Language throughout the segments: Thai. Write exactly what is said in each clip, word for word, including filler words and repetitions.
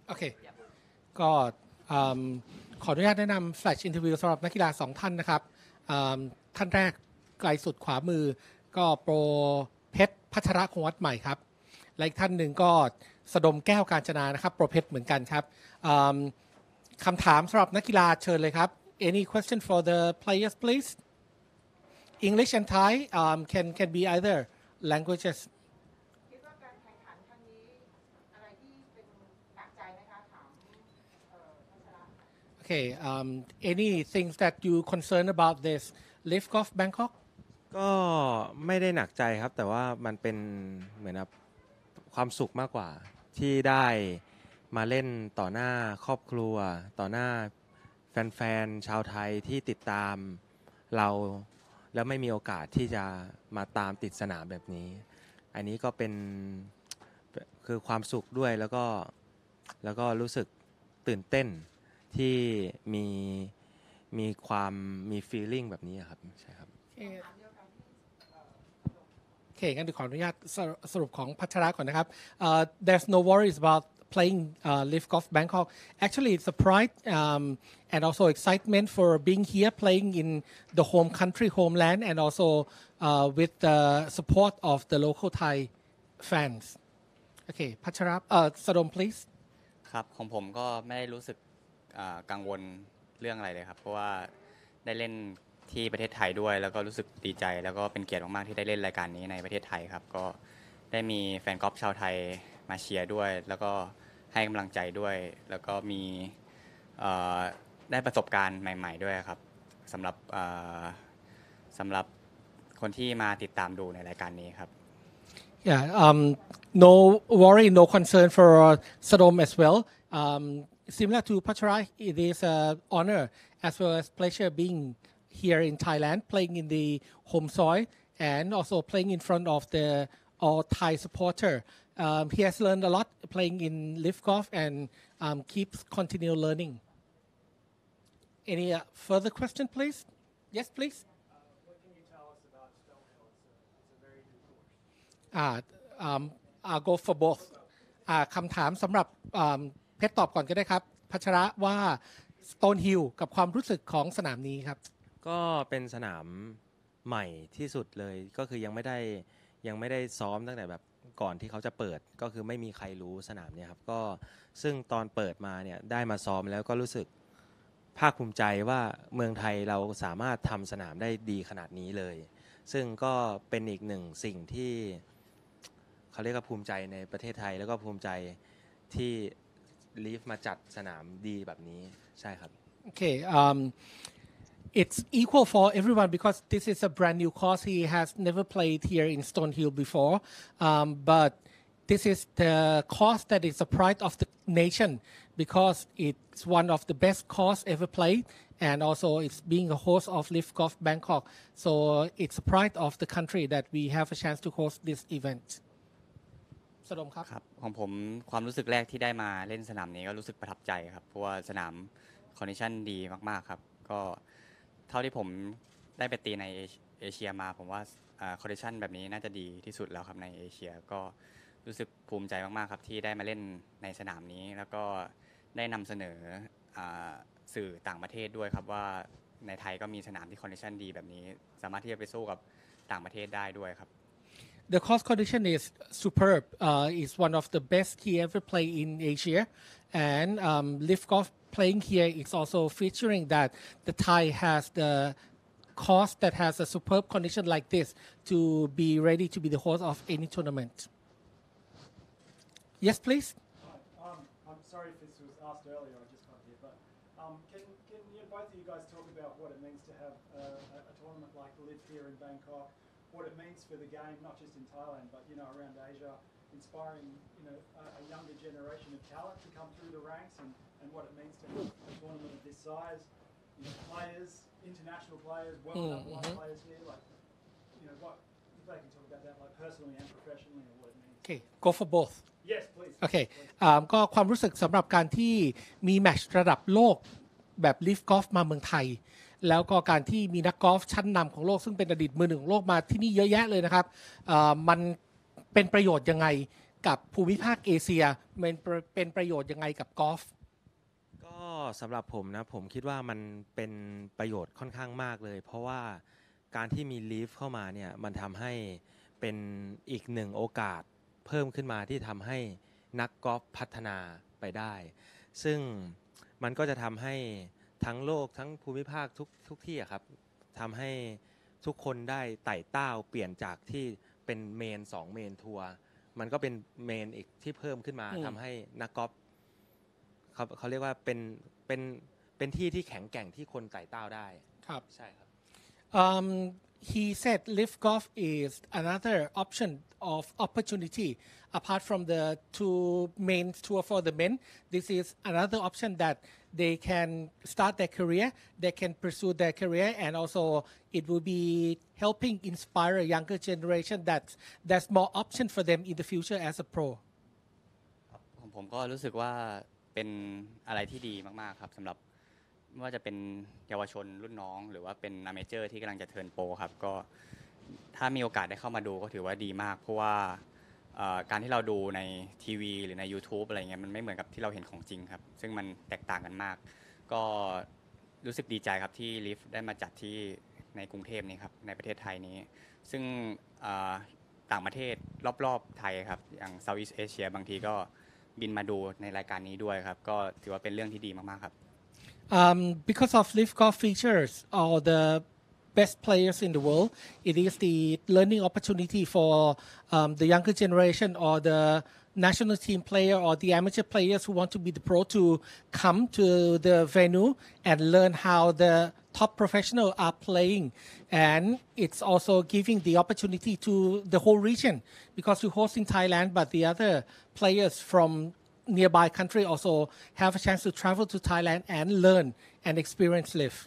โอเคก็ขออนุญาตแนะนำ Flash Interview สำหรับนักกีฬาสองท่านนะครับท่านแรกไกลสุดขวามือก็โปรเพชรพัชระคงวัดใหม่ครับและอีกท่านหนึ่งก็สดมแก้วกาญจนานะครับโปรเพชรเหมือนกันครับคำถามสำหรับนักกีฬาเชิญเลยครับ Any question for the players please English and Thai um, can can be either languages Okay, um, any things that you concerned about this Live Golf Bangkok? ก็ไม่ได้หนักใจครับแต่ว่ามันเป็นเหมือนกับความสุขมากกว่าที่ได้มาเล่นต่อหน้าครอบครัวต่อหน้าแฟนๆชาวไทยที่ติดตามเราแล้วไม่มีโอกาสที่จะมาตามติดสนามแบบนี้อันนี้ก็เป็นคือความสุขด้วยแล้วก็แล้วก็รู้สึกตื่นเต้นที่มีมีความมี feeling แบบนี้ครับใช่ครับโอเคงั้นเดี๋ยวขออนุญาตสรุปของพัชระก่อนนะครับ there's no worries about playing uh, Live Golf Bangkok actually it's a pride um, and also excitement for being here playing in the home country homeland and also uh, with the support of the local Thai fans okay พัชระเอ่อสดม please ครับของผมก็ไม่ได้รู้สึกกังวลเรื่องอะไรเลยครับเพราะว่าได้เล่นที่ประเทศไทยด้วยแล้วก็รู้สึกดีใจแล้วก็เป็นเกียรติมากๆที่ได้เล่นรายการนี้ในประเทศไทยครับก็ได้มีแฟนกอล์ฟชาวไทยมาเชียร์ด้วยแล้วก็ให้กำลังใจด้วยแล้วก็มีได้ประสบการณ์ใหม่ๆด้วยครับสำหรับสำหรับคนที่มาติดตามดูในรายการนี้ครับ Yeah um, no worry no concern for Sadom as well um, Similar to Pachara, it is an honor as well as pleasure being here in Thailand, playing in the home soil and also playing in front of the all Thai supporter. Um, he has learned a lot playing in Live Golf and um, keeps continue learning. Any uh, further question, please? Yes, please. Uh, what can you tell us about Stonehill? It's a, it's a very new course. Uh, um, I'll go for both. คำถามสำหรับเพชรตอบก่อนก็ได้ครับพัชระว่า Stone Hill กับความรู้สึกของสนามนี้ครับก็เป็นสนามใหม่ที่สุดเลยก็คือยังไม่ได้ยังไม่ได้ซ้อมตั้งแต่แบบก่อนที่เขาจะเปิดก็คือไม่มีใครรู้สนามนี้ครับก็ซึ่งตอนเปิดมาเนี่ยได้มาซ้อมแล้วก็รู้สึกภาคภูมิใจว่าเมืองไทยเราสามารถทำสนามได้ดีขนาดนี้เลยซึ่งก็เป็นอีกหนึ่งสิ่งที่เขาเรียกว่าภูมิใจในประเทศไทยแล้วก็ภูมิใจที่ลีฟมาจัดสนามดีแบบนี้ใช่ครับ Okay um, it's equal for everyone because this is a brand new course he has never played here in Stonehill before um, but this is the course that is a pride of the nation because it's one of the best course ever played and also it's being a host of Live Golf Bangkok so it's a pride of the country that we have a chance to host this eventสดมครับครับของผมความรู้สึกแรกที่ได้มาเล่นสนามนี้ก็รู้สึกประทับใจครับเพราะว่าสนามคอนดิชั่นดีมากๆครับก็เท่าที่ผมได้ไปตีในเอเชียมาผมว่าคอนดิชั่นแบบนี้น่าจะดีที่สุดแล้วครับในเอเชียก็รู้สึกภูมิใจมากๆครับที่ได้มาเล่นในสนามนี้แล้วก็ได้นำเสนอสื่อต่างประเทศด้วยครับว่าในไทยก็มีสนามที่คอนดิชั่นดีแบบนี้สามารถที่จะไปสู้กับต่างประเทศได้ด้วยครับ The course condition is superb. Uh, it's one of the best he ever played in Asia, and um, Live Golf playing here is also featuring that the Thai has the course that has a superb condition like this to be ready to be the host of any tournament. Yes, please. Um, I'm sorry if this was asked earlier. I just got here, but um, can can you, both of you guys talk about what it means to have a, a tournament like Live here in Bangkok? What it means for the game, not just in Thailand, but you know around Asia, inspiring you know a, a younger generation of talent to come through the ranks, and, and what it means to have a tournament of this size, you know, players, international players, world number mm-hmm. one players here, like you know what if they can talk about that, like personally and professionally, and what it means. Okay, go for both. Yes, please. Okay, ก็ความรู้สึกสำหรับการที่มีแมตช์ระดับโลกแบบ Live Golf มาเมืองไทยแล้วก็การที่มีนักกอล์ฟชั้นนำของโลกซึ่งเป็นอดีตมือหนึ่งของโลกมาที่นี่เยอะแยะเลยนะครับมันเป็นประโยชน์ยังไงกับภูมิภาคเอเชียเป็นเป็นประโยชน์ยังไงกับกอล์ฟก็สำหรับผมนะผมคิดว่ามันเป็นประโยชน์ค่อนข้างมากเลย เพราะว่าการที่มีลีฟเข้ามาเนี่ยมันทำให้เป็นอีกหนึ่งโอกาสเพิ่มขึ้นมาที่ทำให้นักกอล์ฟพัฒนาไปได้ ซึ่งมันก็จะทำให้ทั้งโลกทั้งภูมิภาคทุกทุกที่อะครับทำให้ทุกคนได้ไต่เต้าเปลี่ยนจากที่เป็นเมนสองเมนทัวร์มันก็เป็นเมนอีกที่เพิ่มขึ้นมาทำให้นักกอล์ฟเขาเขาเรียกว่าเป็นเป็นเป็นที่ที่แข็งแกร่งที่คนไต่เต้าได้ครับใช่ครับ um, he said lift golf is another option of opportunity apart from the two main tour for the men. This is another option that they can start their career, they can pursue their career, and also it will be helping inspire a younger generation that there's more option for them in the future as a pro. ผมผมก็รู้สึกว่าเป็นอะไรที่ดีมากๆครับสำหรับไม่ว่าจะเป็นเยาวชนรุ่นน้องหรือว่าเป็นอเมเจอร์ที่กำลังจะเทิร์นโปรครับก็ถ้ามีโอกาสได้เข้ามาดูก็ถือว่าดีมากเพราะว่าการที่เราดูในทีวีหรือใน YouTube อะไรเงี้ยมันไม่เหมือนกับที่เราเห็นของจริงครับซึ่งมันแตกต่างกันมากก็รู้สึกดีใจครับที่ลิฟได้มาจัดที่ในกรุงเทพนี้ครับในประเทศไทยนี้ซึ่งต่างประเทศรอบๆไทยครับอย่าง Southeast Asia บางทีก็บินมาดูในรายการนี้ด้วยครับก็ถือว่าเป็นเรื่องที่ดีมากๆครับ um, because of Lift Golf features all the best players in the world it is the learning opportunity for um, the younger generation or the national team player or the amateur players who want to be the pro to come to the venue and learn how the top professionals are playing and it's also giving the opportunity to the whole region because you host in Thailand but the other players from nearby country also have a chance to travel to Thailand and learn and experience live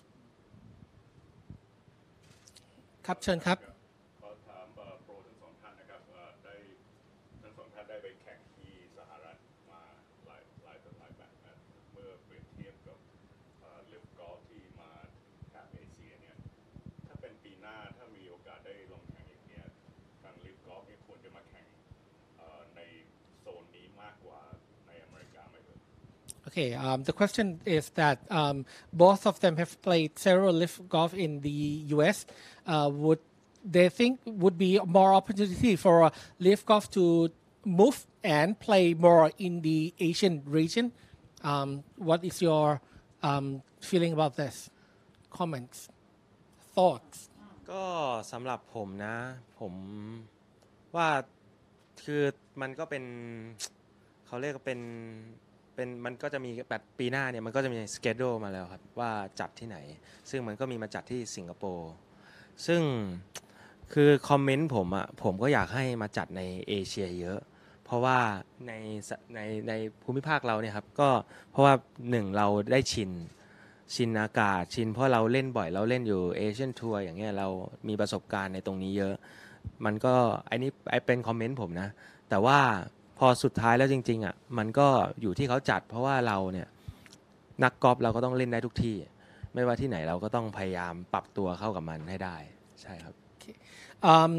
ครับเชิญครับขอถามโปรทั้งสองท่านนะครับได้ทั้งสองท่านได้ไปแข่งที่สหรัฐมาหลายหลายต่อหลายแบบนะเมื่อเปรียบเทียบกับลิฟกอล์ฟที่มาแถบเอเชียเนี่ยถ้าเป็นปีหน้าถ้ามีโอกาสได้ลงแข่งอีกเนี่ยทางลิฟกอล์ฟนี่ควรจะมาแข่งในโซนนี้มากกว่าในอเมริกาไหมครับ Okay, um, the question is that um, both of them have played several lift golf in the U S. Uh, would they think would be more opportunity for uh, lift golf to move and play more in the Asian region? Um, what is your um, feeling about this? Comments, thoughts? ก็สำหรับผมนะผมว่าคือมันก็เป็นเขาเรียกว่าเป็นเป็นมันก็จะมีแบบปีหน้าเนี่ยมันก็จะมีสเกจดูลมาแล้วครับว่าจัดที่ไหนซึ่งมันก็มีมาจัดที่สิงคโปร์ซึ่งคือคอมเมนต์ผมอ่ะผมก็อยากให้มาจัดในเอเชียเยอะเพราะว่าในในในภูมิภาคเราเนี่ยครับก็เพราะว่าหนึ่งเราได้ชินชินอากาศชินเพราะเราเล่นบ่อยเราเล่นอยู่เอเชียนทัวร์อย่างเงี้ยเรามีประสบการณ์ในตรงนี้เยอะมันก็ไอ้นี่ไอ้เป็นคอมเมนต์ผมนะแต่ว่าพอสุดท้ายแล้วจริงๆอ่ะมันก็อยู่ที่เขาจัดเพราะว่าเราเนี่ยนักกอล์ฟเราก็ต้องเล่นได้ทุกที่ไม่ว่าที่ไหนเราก็ต้องพยายามปรับตัวเข้ากับมันให้ได้ใช่ครับ um,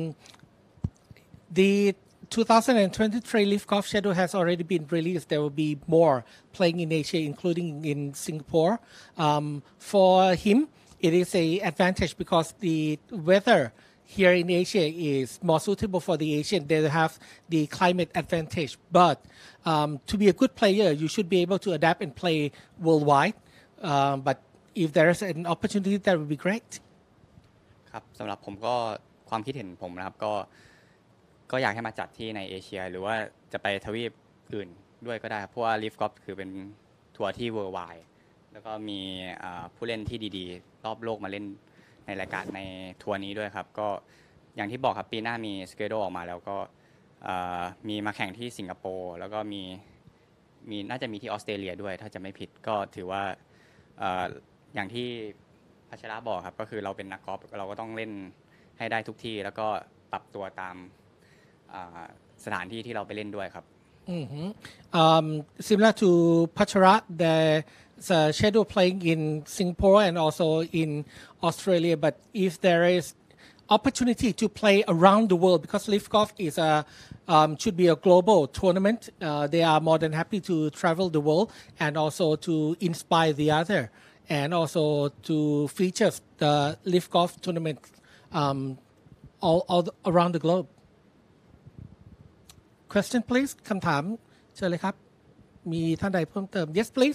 the twenty twenty-three Lift Golf schedule has already been released. There will be more playing in Asia, including in Singapore. Um, for him, it is a advantage because the weather here in Asia is more suitable for the Asian. They have the climate advantage. But um, to be a good player, you should be able to adapt and play worldwide. Um, but if there is an opportunity, that would be great. ครับสำหรับผมก็ความคิดเห็นผมนะครับก็ก็อยากให้มาจัดที่ในเอเชียหรือว่าจะไปทวีปอื่นด้วยก็ได้เพราะว่าลิฟกอล์ฟคือเป็นทัวร์ที่ worldwide แล้วก็มีผู้เล่นที่ดีๆรอบโลกมาเล่นในรายการในทัวร์นี้ด้วยครับก็อย่างที่บอกครับปีหน้ามีสเกดูลออกมาแล้วก็มีมาแข่งที่สิงคโปร์แล้วก็มีมีน่าจะมีที่ออสเตรเลียด้วยถ้าจะไม่ผิดก็ถือว่าอย่างที่พัชระบอกครับก็คือเราเป็นนักกอล์ฟเราก็ต้องเล่นให้ได้ทุกที่แล้วก็ปรับตัวตามสถานที่ที่เราไปเล่นด้วยครับ Mm-hmm. Um, similar to Pachara, there's a schedule playing in Singapore and also in Australia. But if there is opportunity to play around the world because Live Golf is a um, should be a global tournament. Uh, they are more than happy to travel the world and also to inspire the other and also to feature the Live Golf tournament um, all, all around the globe. Question please คำถามเชิญเลยครับมีท่านใดเพิ่มเติม Yes please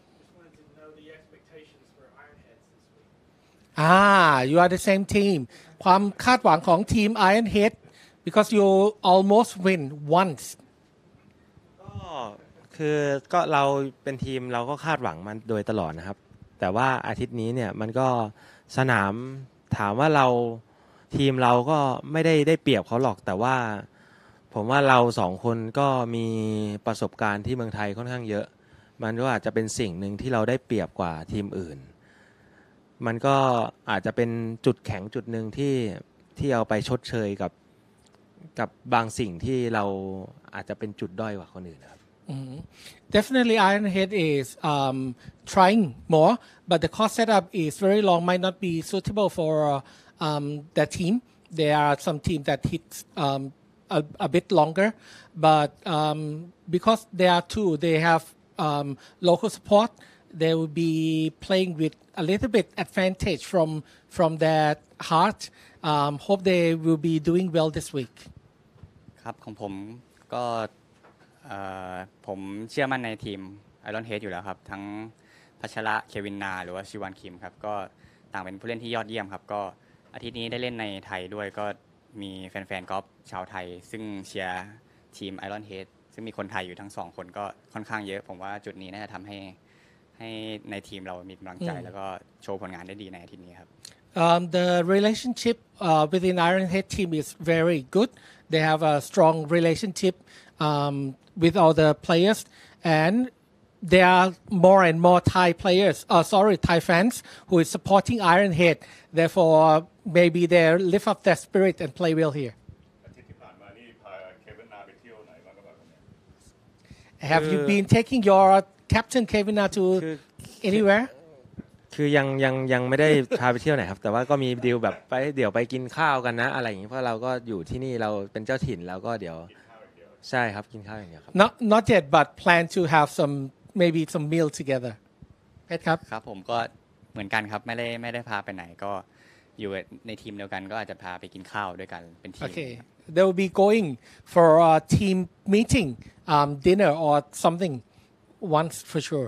Ah, you are the same team ความคาดหวังของทีม Ironhead because you almost win once ก็คือก็เราเป็นทีมเราก็คาดหวังมันโดยตลอดนะครับแต่ว่าอาทิตย์นี้เนี่ยมันก็สนามถามว่าเราทีมเราก็ไม่ได้ได้เปรียบเขาหรอกแต่ว่าผมว่าเราสองคนก็มีประสบการณ์ที่เมืองไทยค่อนข้างเยอะมันก็อาจจะเป็นสิ่งหนึ่งที่เราได้เปรียบกว่าทีมอื่นมันก็อาจจะเป็นจุดแข็งจุดหนึ่งที่ที่เอาไปชดเชยกับกับบางสิ่งที่เราอาจจะเป็นจุดด้อยกว่าคนอื่นครับ Mm-hmm. Definitely Ironhead is um, trying more but the course setup is very long might not be suitable for uh, um, that team there are some teams that hit um, a, a bit longer but um, because they are two they have um, local support they will be playing with a little bit advantage from from that heart um, hope they will be doing well this week ครับของผมก็ผมเชื่อมั่นในทีม Iron Head อยู่แล้วครับทั้งพัชระเควินนาหรือว่าชิวันคิมครับก็ต่างเป็นผู้เล่นที่ยอดเยี่ยมครับก็อาทิตย์นี้ได้เล่นในไทยด้วยก็มีแฟนๆกอล์ฟชาวไทยซึ่งเชียร์ทีม Iron Head ซึ่งมีคนไทยอยู่ทั้งสองคนก็ค่อนข้างเยอะผมว่าจุดนี้น่าจะทำให้ให้ในทีมเรามีกำลังใจแล้วก็โชว์ผลงานได้ดีในอาทิตย์นี้ครับ Um, the relationship uh, within Ironhead team is very good. They have a strong relationship um, with all the players, and there are more and more Thai players. Uh, sorry, Thai fans who is supporting Ironhead. Therefore, maybe they lift up their spirit and play well here. อาทิตย์ที่ผ่านมานี่พาเควินนาไปเที่ยวไหนบ้างครับเนี่ย Have you been taking your captain Kevin Na to anywhere? คือยังยังยังไม่ได้พาไปเที่ยวไหนครับแต่ว่าก็มีดีลแบบไปเดี๋ยวไปกินข้าวกันนะอะไรอย่างนี้เพราะเราก็อยู่ที่นี่เราเป็นเจ้าถิ่นแล้วก็เดี๋ยวใช่ครับกินข้าวอย่างเดียวครับ Not not yet, but plan to have some maybe some meal together. เพชรครับครับผมก็เหมือนกันครับไม่ได้ไม่ได้พาไปไหนก็อยู่ในทีมเดียวกันก็อาจจะพาไปกินข้าวด้วยกันเป็นทีม Okay, they will be going for a team meeting, um, dinner or something once for sure.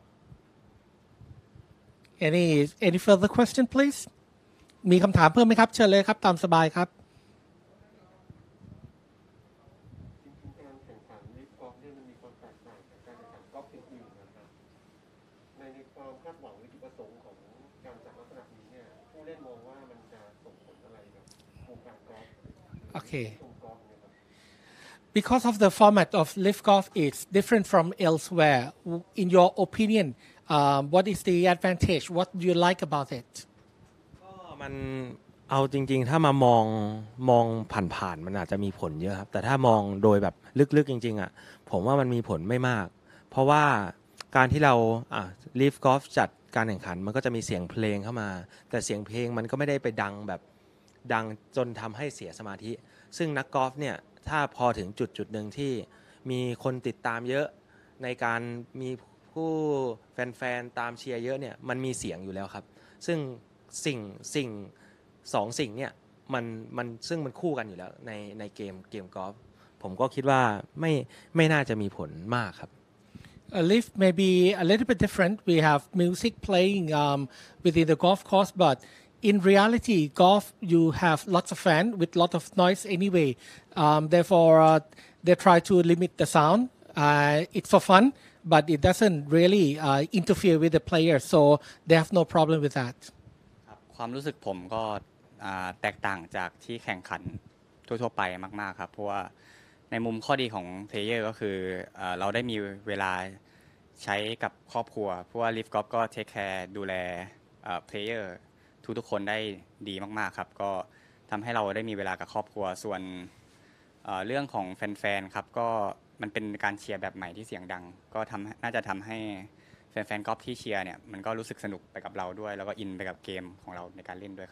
Any any further question, please? มีคำถามเพิ่มไหมครับเชิญเลยครับตามสบายครับการแข่งขันลิฟกอล์ฟเนี่ยมันมีความแตกต่างจากการแข่งขันกอล์ฟอื่นๆนะครับในในความคาดหวังวิธีประสงค์ของการจัดลักษณะนี้เนี่ยผู้เล่นมองว่ามันจะส่งผลอะไรกับวงการกอล์ฟ Okay. วงกอล์ฟเนี่ยครับ Because of the format of Live Golf, it's different from elsewhere. In your opinion, um, what is the advantage? What do you like about it? ก็มันเอาจริงๆถ้ามามองมองผ่านๆมันอาจจะมีผลเยอะครับแต่ถ้ามองโดยแบบลึกๆจริงๆอ่ะผมว่ามันมีผลไม่มากเพราะว่าการที่เราอ่ะ Live Golf จัดการแข่งขันมันก็จะมีเสียงเพลงเข้ามาแต่เสียงเพลงมันก็ไม่ได้ไปดังแบบดังจนทำให้เสียสมาธิซึ่งนักกอล์ฟเนี่ยถ้าพอถึงจุดจุดหนึ่งที่มีคนติดตามเยอะในการมีผู้แฟนๆตามเชียร์เยอะเนี่ยมันมีเสียงอยู่แล้วครับซึ่งสิ่งสิ่งสองสิ่งเนี่ยมันมันซึ่งมันคู่กันอยู่แล้วในในเกมเกมกอล์ฟผมก็คิดว่าไม่ไม่น่าจะมีผลมากครับ A lift may be a little bit different. We have music playing um, within the golf course, but in reality, golf you have lots of fans with lot of noise anyway. Um, therefore, uh, they try to limit the sound. Uh, it's for fun, but it doesn't really uh, interfere with the players, so they have no problem with that. ครับความรู้สึกผมก็แตกต่างจากที่แข่งขันทั่วๆไปมากๆครับเพราะว่าในมุมข้อดีของเพลเยอร์ก็คือเราได้มีเวลาใช้กับครอบครัวเพราะว่า Live Golf ก็เทคแคร์ดูแลเพลเยอร์ทุกๆคนได้ดีมากๆครับก็ทำให้เราได้มีเวลากับครอบครัวส่วนเรื่องของแฟนๆครับก็มันเป็นการเชียร์แบบใหม่ที่เสียงดังก็ทำน่าจะทำให้แฟนๆกอล์ฟที่เชียร์เนี่ยมันก็รู้สึกสนุกไปกับเราด้วยแล้วก็อินไปกับเกมของเราในการเล่นด้วยครับ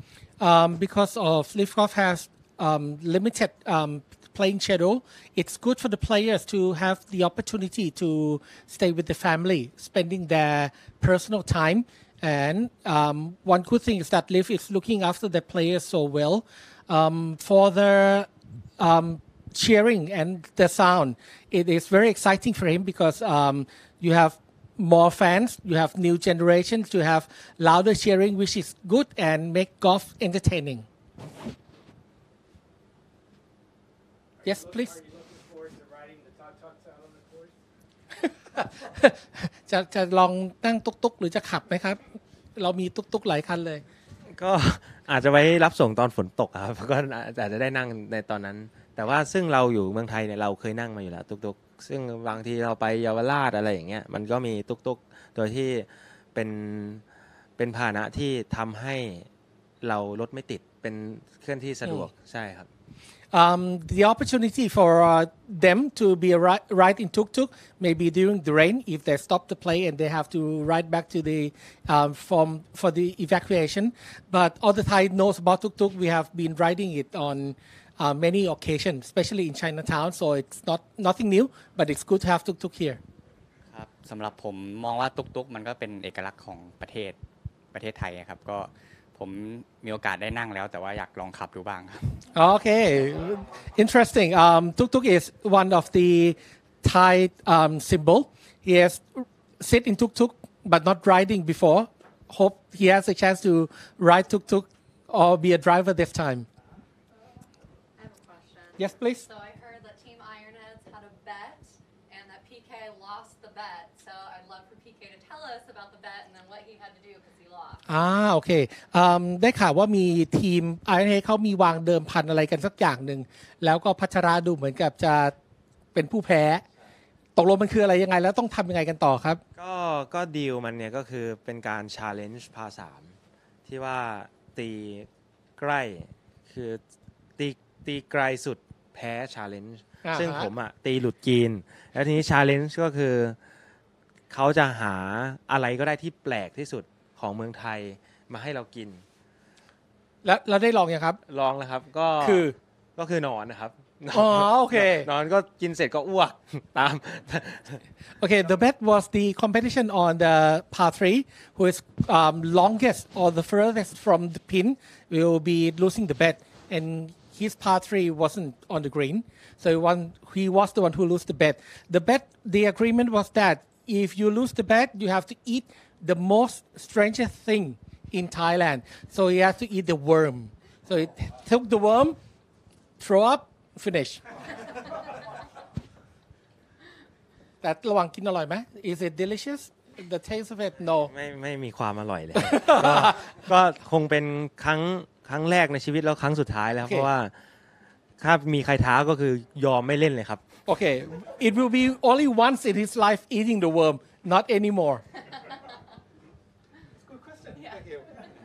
Um, because of Live Golf has um, limited um, playing schedule, it's good for the players to have the opportunity to stay with the family, spending their personal time. And um, one good thing is that Live is looking after the players so well. Um, for the um, cheering and the sound, it is very exciting for him because um, you have more fans, you have new generations, you have louder cheering, which is good and make golf entertaining. Yes, please. Are you looking forward to riding the Tuk Tuks out on the course? จะจะลองนั่งตุ๊กๆหรือจะขับไหมครับ เรามีตุ๊กๆหลายคันเลยก็อาจจะไว้รับส่งตอนฝนตกอะครับ ก็อาจจะได้นั่งในตอนนั้น แต่ว่าซึ่งเราอยู่เมืองไทยเนี่ยเราเคยนั่งมาอยู่แล้วตุกๆซึ่งบางทีเราไปเยาวราชอะไรอย่างเงี้ยมันก็มีตุกๆโดยที่เป็นเป็นพาหนะที่ทำให้เรารถไม่ติดเป็นเคลื่อนที่สะดวกใช่ครับ Um, the opportunity for uh, them to be a ri- ride in tuk-tuk maybe during the rain if they stop the play and they have to ride back to the um, from for the evacuation. But all the Thai knows about tuk-tuk. We have been riding it on uh, many occasions, especially in Chinatown. So it's not nothing new, but it's good to have tuk-tuk here. ครับสำหรับผมมองว่าตุกๆมันก็เป็นเอกลักษณ์ของประเทศประเทศไทยครับก็ผมมีโอกาสได้นั่งแล้วแต่ว่าอยากลองขับดูบ้างครับ Okay, interesting. Um, tuk-tuk is one of the Thai um, symbol. He has sit in tuk-tuk but not riding before. Hope he has a chance to ride tuk-tuk or be a driver this time. I have a question. Yes, please. So I heard that Team Ironheads had a bet and that P K lost the bet. So I'd love for P K to tell us about the bet and then what he had to do because he lost. อ่าโอเคอืมได้ข่าวว่ามีทีมไอเอเขามีวางเดิมพันอะไรกันสักอย่างหนึ่งแล้วก็พัชราดูเหมือนกับจะเป็นผู้แพ้ตกลงมันคืออะไรยังไงแล้วต้องทำยังไงกันต่อครับก็ก็ดีลมันเนี่ยก็คือเป็นการชาเลนจ์พาสามที่ว่าตีใกล้คือตีตีไกลสุดแพ้ชาเลนจ์อ่าฮะซึ่งผมอ่ะตีหลุดจีนแล้วทีนี้ชาเลนจ์ก็คือเขาจะหาอะไรก็ได้ที่แปลกที่สุดของเมืองไทยมาให้เรากินแล้วเราได้ลองยังครับลองแล้วครับก็คือก็คือนอนนะครับอ๋อโอเคนอนก็กินเสร็จก็อ้วกตาม Okay, the bet was the competition on the par three. Who is um, longest or the furthest from the pin will be losing the bet, and his par three wasn't on the green, so one he was the one who lost the bet. The bet, the agreement was that if you lose the bet, you have to eat the most strangest thing in Thailand. So he has to eat the worm. So he took the worm, throw up, finish. แต่ระหว่างกินอร่อยไหม Is it delicious? The taste of it? No. ไม่ไม่มีความอร่อยเลย ก็ก็คงเป็นครั้งครั้งแรกในชีวิตแล้วครั้งสุดท้ายแล้วโอเคเพราะว่าถ้ามีใครท้าก็คือยอมไม่เล่นเลยครับ Okay, it will be only once in his life eating the worm, not anymore. Good question. Thank you.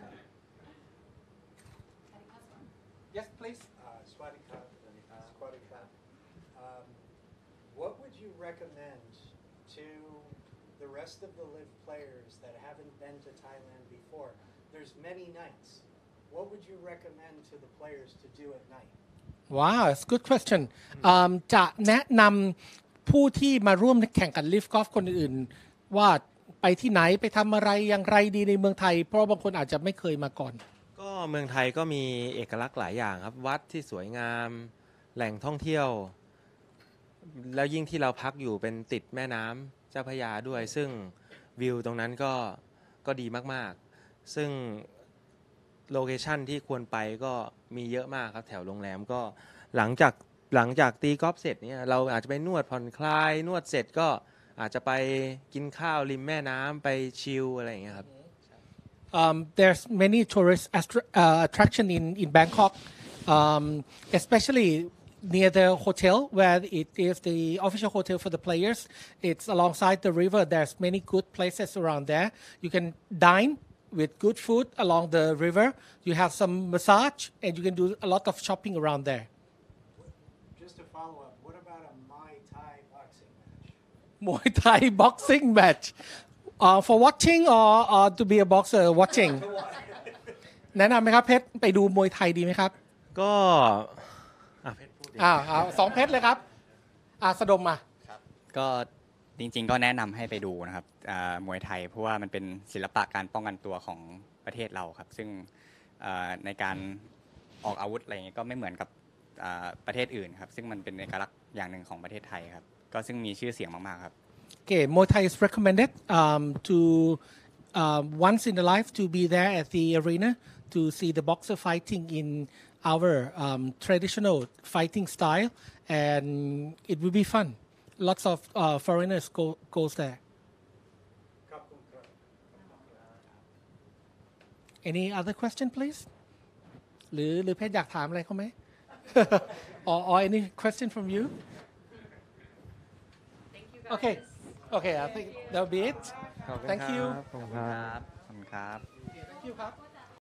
Yes, please. Uh, Swadika, Swadika. Um, what would you recommend to the rest of the live players that haven't been to Thailand before? There's many nights. What would you recommend to the players to do at night? Wow, it's a good question. Um, จะแนะนำผู้ที่มาร่วมแข่งขันลิฟกอล์ฟคนอื่นๆว่าไปที่ไหนไปทำอะไรอย่างไรดีในเมืองไทย เพราะบางคนอาจจะไม่เคยมาก่อนก็เมืองไทยก็มีเอกลักษณ์หลายอย่างครับ วัดที่สวยงามแหล่งท่องเที่ยว แล้วยิ่งที่เราพักอยู่เป็นติดแม่น้ำเจ้าพระยาด้วย ซึ่งวิวตรงนั้นก็ก็ดีมากๆ ซึ่งโลเคชั่นที่ควรไปก็มีเยอะมากครับแถวโรงแรมก็หลังจากหลังจากตีกอล์ฟเสร็จเนี่ยเราอาจจะไปนวดผ่อนคลายนวดเสร็จก็อาจจะไปกินข้าวริมแม่น้ำไปชิลอะไรอย่างเงี้ยครับ Um, there's many tourist attra- uh, attraction in in Bangkok, um, especially near the hotel where it is the official hotel for the players. It's alongside the river. There's many good places around there. You can dine with good food along the river. You have some massage, and you can do a lot of shopping around there. Just to follow up, what about a Muay Thai boxing match? Muay Thai boxing match. Uh, for watching or, or to be a boxer watching? แนะนำไหมครับเพชรไปดูมวยไทยดีไหมครับก็อ่ะเพชรพูดดิอ้าวอ้าวสองเพชรเลยครับอ่าสะดมมาก็จริงๆก็แนะนำให้ไปดูนะครับอ่ามวยไทยเพราะว่ามันเป็นศิลปะการป้องกันตัวของประเทศเราครับซึ่งอ่าในการออกอาวุธอะไรเงี้ยก็ไม่เหมือนกับอ่าประเทศอื่นครับซึ่งมันเป็นเอกลักษณ์อย่างหนึ่งของประเทศไทยครับก็ซึ่งมีชื่อเสียงมากๆครับ Okay, Muay Thai is recommended um, to uh, once in a life to be there at the arena to see the boxer fighting in our um, traditional fighting style, and it will be fun. Lots of uh, foreigners go goes there. Any other question, please? หรือหรือเพชรอยากถามอะไรเขาไหม or, or any question from you? Thank you guys. Okay. Okay, I think that'll be it. ขอบคุณ Thank you. ครับขอบคุณครับขอบคุณครับ Thank you ครับ